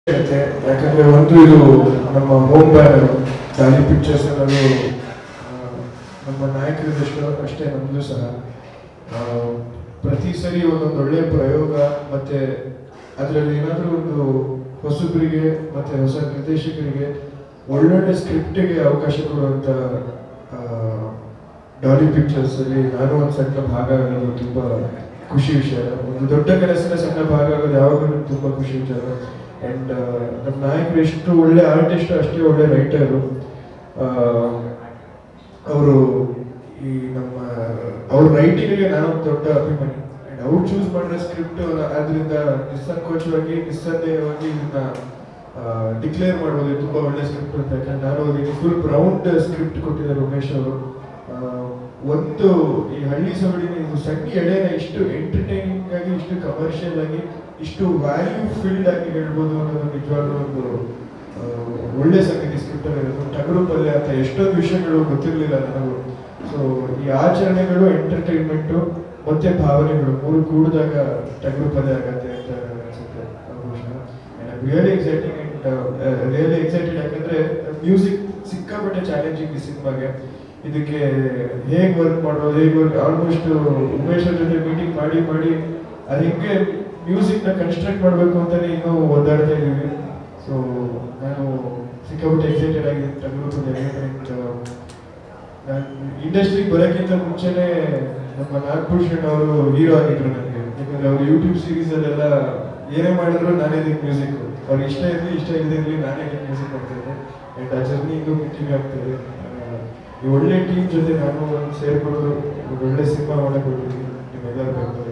ಯಾಕಂದ್ರೆ ಒಂದು ಇದು ನಮ್ಮ ಹೋಮ್ ಬ್ಯಾನರ್ ಗಾಲಿ ಪಿಕ್ಚರ್ಸ್ ಅನ್ನೋದು ನಮ್ಮ ನಾಯಕರಿದಷ್ಟು ಅಷ್ಟೇ ನಮ್ಮದು ಸಹ ಪ್ರತಿ ಸರಿ ಒಂದೊಂದು ಒಳ್ಳೆಯ ಪ್ರಯೋಗ ಮತ್ತೆ ಅದರಲ್ಲಿ ಏನಾದರೂ ಒಂದು ಹೊಸಬರಿಗೆ ಮತ್ತೆ ಹೊಸ ನಿರ್ದೇಶಕರಿಗೆ ಒಳ್ಳೊಳ್ಳೆ ಸ್ಕ್ರಿಪ್ಟಿಗೆ ಅವಕಾಶ ಕೊಡುವಂಥ ಡಾಲಿ ಪಿಕ್ಚರ್ಸ್ ಅಲ್ಲಿ ನಾನು ಒಂದು ಸಣ್ಣ ಭಾಗ ಆಗೋದು ತುಂಬಾ ಖುಷಿ ವಿಷಯ. ಒಂದು ದೊಡ್ಡ ಕನಸಿನ ಸಣ್ಣ ಭಾಗ ಆಗೋದು ಯಾವಾಗಲೂ ತುಂಬಾ ಖುಷಿ ವಿಚಾರ. ಅಂಡ್ ನಮ್ಮ ನಾಯಕರು ಎಷ್ಟು ಒಳ್ಳೆ ಆರ್ಟಿಸ್ಟ್ ಅಷ್ಟೇ ಒಳ್ಳೆ ರೈಟರು. ಅವರು ಈ ನಮ್ಮ ಅವ್ರ ರೈಟಿಂಗ್ಗೆ ನಾನು ದೊಡ್ಡ ಅಭಿಮಾನಿ. ಅಂಡ್ ಅವ್ರು ಚೂಸ್ ಮಾಡಿರೋ ಸ್ಕ್ರಿಪ್ಟ್ ಅದರಿಂದ ನಿಸ್ಸಂಕೋಚವಾಗಿ ನಿಸ್ಸಂದೇಹವಾಗಿ ಇದನ್ನ ಡಿಕ್ಲೇರ್ ಮಾಡೋದು ತುಂಬಾ ಒಳ್ಳೆ ಸ್ಕ್ರಿಪ್ಟ್ ಅಂತ. ಯಾಕಂದ್ರೆ ನಾನು ಅದಕ್ಕೆ ಫುಲ್ ರೌಂಡ್ ಸ್ಕ್ರಿಪ್ಟ್ ಕೊಟ್ಟಿದ್ದಾರೆ ಉಮೇಶ್ ಅವರು. ಒಂದು ಈ ಹಳ್ಳಿ ಸೊಗಡಿನ ಇದು ಸಣ್ಣ ಎಳೆನ ಇಷ್ಟು ಎಂಟರ್ಟೈನಿಂಗ್ ಆಗಿ ಇಷ್ಟು ಕಮರ್ಷಿಯಲ್ ಆಗಿ ಇಷ್ಟು ವ್ಯಾಲ್ಯೂ ಫೀಲ್ಡ್ ಆಗಿ ಹೇಳ್ಬೋದು ಅನ್ನೋದು ನಿಜವಾಗ್ಲೂ ಒಂದು ಒಳ್ಳೆ ಸಂಗತಿ ಸ್ಕ್ರಿಪ್ಟ್ ಇರೋದು. ಟಗರು ಪಲ್ಯ ಅಂತ ಎಷ್ಟೊಂದು ವಿಷಯಗಳು ಗೊತ್ತಿರಲಿಲ್ಲ ನನಗೂ. ಸೊ ಈ ಆಚರಣೆಗಳು ಎಂಟರ್ಟೈನ್ಮೆಂಟು ಮತ್ತೆ ಭಾವನೆಗಳು ಮೂರು ಕೂಡಿದಾಗ ಟಗರು ಪಲ್ಯ ಆಗತ್ತೆ ಅಂತ ಅನ್ಸುತ್ತೆ ಬಹುಶಃ. Really exciting and really excited. ಯಾಕಂದ್ರೆ ಮ್ಯೂಸಿಕ್ ಸಿಕ್ಕಾಪಟ್ಟೆ ಚಾಲೆಂಜಿಂಗ್ ಈ ಸಿನಿಮಾಗೆ. ಇದಕ್ಕೆ ಹೇಗೆ ವರ್ಕ್ ಮಾಡೋದು ಹೇಗೆ ವರ್ಕ್ ಆಲ್ಮೋಸ್ಟ್ ಉಮೇಶ್ ಅವ್ರ ಜೊತೆ ಮೀಟಿಂಗ್ ಮಾಡಿ ಮಾಡಿ ಅದು ಹೆಂಗೆ ಮ್ಯೂಸಿಕ್ನ ಕನ್ಸ್ಟ್ರಕ್ಟ್ ಮಾಡಬೇಕು ಅಂತಾನೆ ಇನ್ನೂ ಓದಾಡ್ತಾ ಇದ್ದೀವಿ. ಸೊ ನಾನು ಸಿಕ್ಕಾಪಟ್ಟೆ ಎಕ್ಸೈಟೆಡ್ ಆಗಿದ್ದೀನಿ ಟಗರು. ನಾನು ಇಂಡಸ್ಟ್ರಿಗೆ ಬರೋಕ್ಕಿಂತ ಮುಂಚೆನೆ ನಮ್ಮ ನಾಗಭೂಷಣ್ ಅವರು ಹೀರೋ ಆಗಿದ್ರು ನನಗೆ. ಯಾಕಂದ್ರೆ ಅವರು ಯೂಟ್ಯೂಬ್ ಸೀರೀಸ್ ಅಲ್ಲೆಲ್ಲ ಏನೇ ಮಾಡಿದ್ರು ನಾನೇ ಇದಕ್ಕೆ ಮ್ಯೂಸಿಕ್. ಅವ್ರಿಗೆ ಇಷ್ಟ ಇರಲಿ ಇಷ್ಟ ಇಲ್ಲದೆ ಇರಲಿ ನಾನೇ ಇದಕ್ಕೆ ಮ್ಯೂಸಿಕ್ ಮಾಡ್ತಿದ್ದೆ. ಅಂಡ್ ಆ ಜರ್ನಿ ಇನ್ನೂ ಕಂಟಿನ್ಯೂ ಆಗ್ತದೆ. ಈ ಒಳ್ಳೆ ಟೀಮ್ ಜೊತೆ ನಾನು ಸೇರ್ಕೊಂಡು ಒಳ್ಳೆ ಸಿನಿಮಾ ಮಾಡಕ್ಕೆ ಹೋಗ್ತೀನಿ. ನಿಮ್ಮೆಲ್ಲರೂ